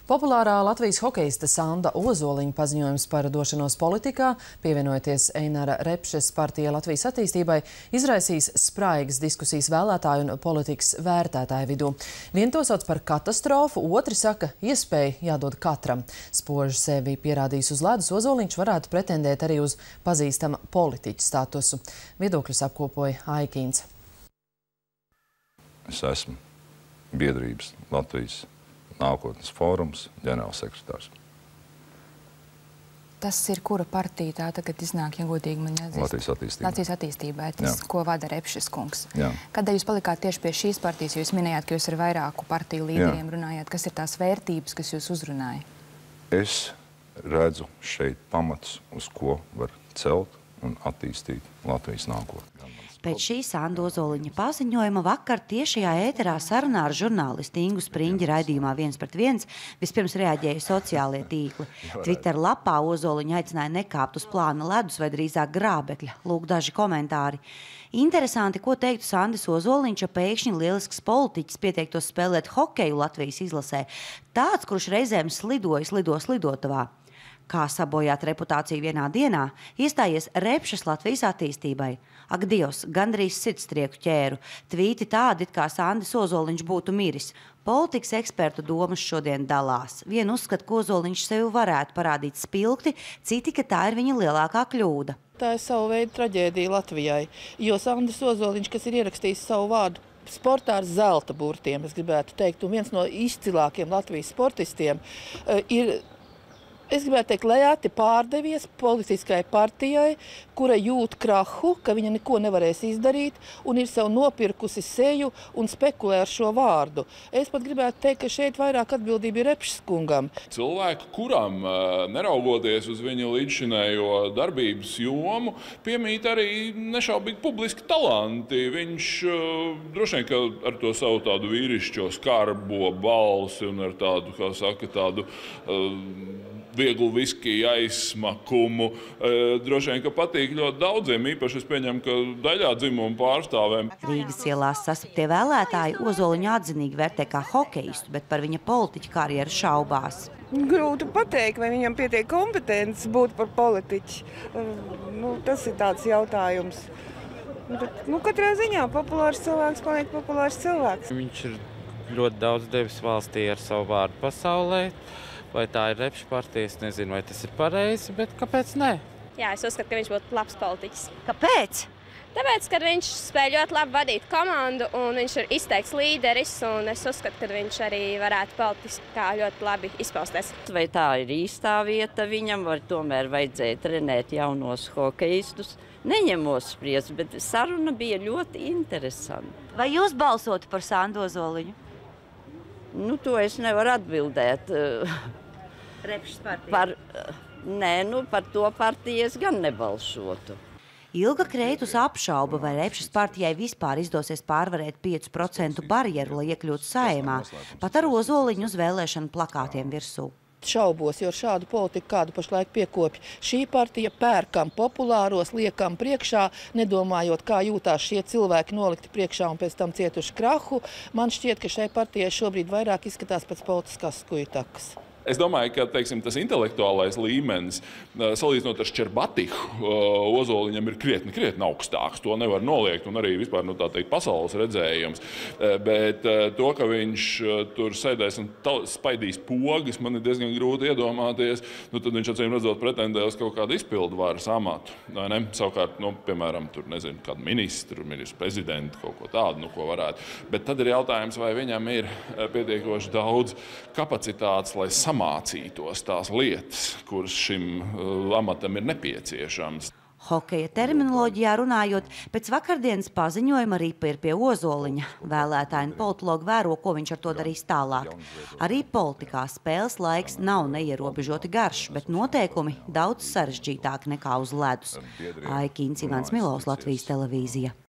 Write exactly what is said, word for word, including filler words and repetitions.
Populārā Latvijas hokeista Sanda Ozoliņa paziņojums par došanos politikā, pievienojoties Einara Repšes partija Latvijas attīstībai, izraisīs spraigas diskusijas vēlētāju un politikas vērtētāju vidū. Vieni to sauc par katastrofu, otri saka, iespēja jādod katram. Spoži sevi pierādījis uz ledus, Ozoliņš varētu pretendēt arī uz pazīstama politiķa statusu. Viedokļus apkopoja Aikīns. Es esmu biedrības Latvijas nākotnes fórums ģenerālsekretārs. Tas ir kura partija tā tagad iznāk, ja godīgi man jāatzīst? Latvijas attīstībai. Latvijas attīstībai, tas, Jā. ko vada Repšes kungs. Jā. Kādēļ jūs palikāt tieši pie šīs partijas, jo jūs minējāt, ka jūs ar vairāku partiju līderiem Jā. runājāt? Kas ir tās vērtības, kas jūs uzrunāja? Es redzu šeit pamatus, uz ko var celt un attīstīt Latvijas nākotni. Pēc šī Sanda Ozoliņa paziņojuma vakar tiešajā ēterā sarunā ar žurnālistu Ingu Spriņģi raidījumā viens pret viens vispirms reaģēja sociālie tīkli. Twitter lapā Ozoliņa aicināja nekāpt uz plāna ledus vai drīzāk grābekļa. Lūk daži komentāri. Interesanti, ko teiktu Sandis Ozoliņš, ja pēkšņi lielisks politiķis pieteiktos spēlēt hokeju Latvijas izlasē. Tāds, kurš reizēm slidojas lidos lidotavā. Kā sabojāt reputāciju vienā dienā, iestājies Repšes Latvijas attīstībai. Ak, Dievs, gandrīz sirdstrieku ķēru. Tvīti tādi, it kā Sandis Ozoliņš būtu miris. Politikas ekspertu domas šodien dalās. Vienu uzskata, ka Ozoliņš sevi varētu parādīt spilgti, citi, ka tā ir viņa lielākā kļūda. Tā ir savu veidu traģēdija Latvijai, jo Sandis Ozoliņš, kas ir ierakstījis savu vārdu sportā ar zelta burtiem, es gribētu teikt, un viens no izcilākiem Latvijas sportistiem, ir Es gribētu teikt, lēti pārdevies politiskai partijai, kura jūt krahu, ka viņa neko nevarēs izdarīt un ir sev nopirkusi seju un spekulē ar šo vārdu. Es pat gribētu teikt, ka šeit vairāk atbildība ir Repšes kungam. Cilvēku, kuram, neraugoties uz viņa līdzšinējo darbības jomu, piemīt arī nešaubīgi publiski talanti. Viņš droši vien, ka ar to savu tādu vīrišķo skarbo balsi un ar tādu, kā saka, tādu uh, vieglu viskiju aizsmakumu. E, droši vien, ka patīk ļoti daudziem, īpaši es pieņemu, ka daļā dzimuma pārstāvēm. Rīgas ielās sasaptie vēlētāji Ozoliņu atzinīgi vērtē kā hokeistu, bet par viņa politiķu karjeru šaubās. Grūti pateikt, vai viņam pietiek kompetences būt par politiķi. Nu, tas ir tāds jautājums. Bet, nu, katrā ziņā populārs cilvēks paliek populārs cilvēks. Viņš ir ļoti daudz devis valstī ar savu vārdu pasaulē. Vai tā ir Repšes partija, es nezinu, vai tas ir pareizi, bet kāpēc ne? Jā, es uzskatu, ka viņš būtu labs politiķis. Kāpēc? Tāpēc, ka viņš spēj ļoti labi vadīt komandu un viņš ir izteikts līderis, un es uzskatu, ka viņš arī varētu politiskā ļoti labi izpausties. Vai tā ir īstā vieta viņam, vai tomēr vajadzēja trenēt jaunos hokeistus? Neņemos spriest, bet saruna bija ļoti interesanta. Vai jūs balsotu par Sandu Ozoliņu? Nu, to es nevaru atbildēt. Repšes partija? Par, nē, nu, par to partiju es gan nebalsotu. Ilga Kreitus apšauba, vai Repšes partijai vispār izdosies pārvarēt piecu procentu barjeru, lai iekļūtu Saeimā, pat ar Ozoliņu uz vēlēšanu plakātiem virsū. Šaubos, jo šādu politiku, kādu pašlaik piekopja šī partija, pērkam populāros, liekam priekšā, nedomājot, kā jūtās šie cilvēki nolikti priekšā un pēc tam cietuši krahu. Man šķiet, ka šai partijai šobrīd vairāk izskatās pēc politiskās skujtakas. Es domāju, ka teiksim, tas intelektuālais līmenis, salīdzinot ar Ščerbatihu, Ozoliņam ir krietni, krietni augstāks. To nevar noliegt, un arī vispār, nu, tā teikt, pasaules redzējums. Bet to, ka viņš tur sēdēs un spaidīs pogas, man ir diezgan grūti iedomāties. Nu, tad viņš acīm redzot pretendē uz kaut kādu izpildu varas amatu. Ne? Savukārt, nu, piemēram, tur, nezinu, kādu ministru, ministru prezidentu, kaut ko tādu, nu, ko varētu. Bet tad ir jautājums, vai viņam ir pietiekoši daudz kapacitātes, lai mācītos tās lietas, kuras šim uh, amatam ir nepieciešams. Hokeja terminoloģijā runājot, pēc vakardienas paziņojuma ripa ir pie Ozoliņa. Vēlētāji un politologi vēro, ko viņš ar to darīs tālāk. Arī politikā spēles laiks nav neierobežoti garš, bet noteikumi daudz sarežģītāki nekā uz ledus. Aikīns, Ivans Milovs, Latvijas televīzija.